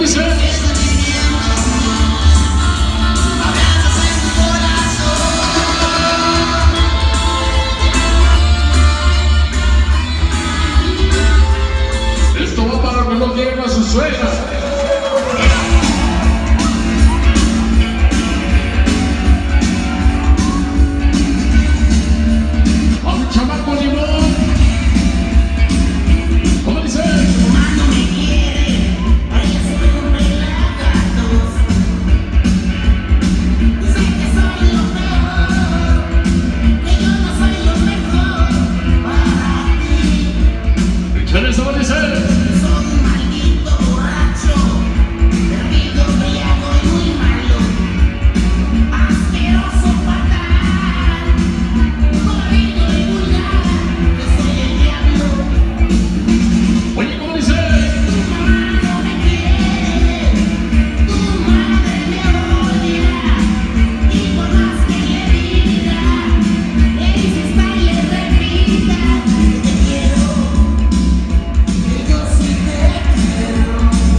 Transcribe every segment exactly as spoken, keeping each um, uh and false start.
dice? Esto va para los que no quieren a su suegra. Eso va a decir. Soy un maldito borracho, perdido, embriago y muy malo, asqueroso, fatal, corrido y vulgar, que soy el diablo. Oye, ¿cómo dice? Tu mamá no me quiere, tu madre me odia, y por más que le diga, le insista y le repita que te quiero. Yo sí te quiero.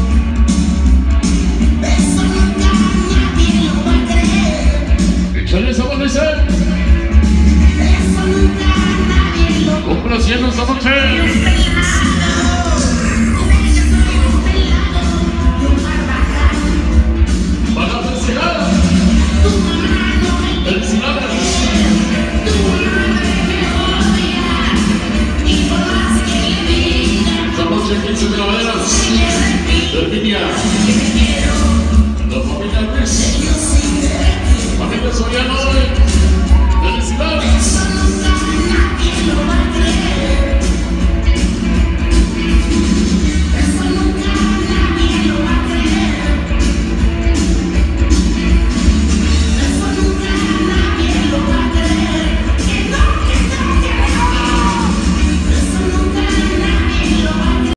Eso nunca nadie lo va a creer. Échale esa mano, dice. Eso nunca nadie lo va a creer. Complaciendo esta noche. Yo soy un pelado. Yo soy un pelado. Y un barbaján. Para la felicidad. Tu mamá no me quiere. Felicidades. Tu madre me odia. Y por más que le diga, Esta noche quince calaveras. le repito Virginia. que te quiero. La familia Luis. Yo sí te quiero. Familia Soriano. Felicidades. Eso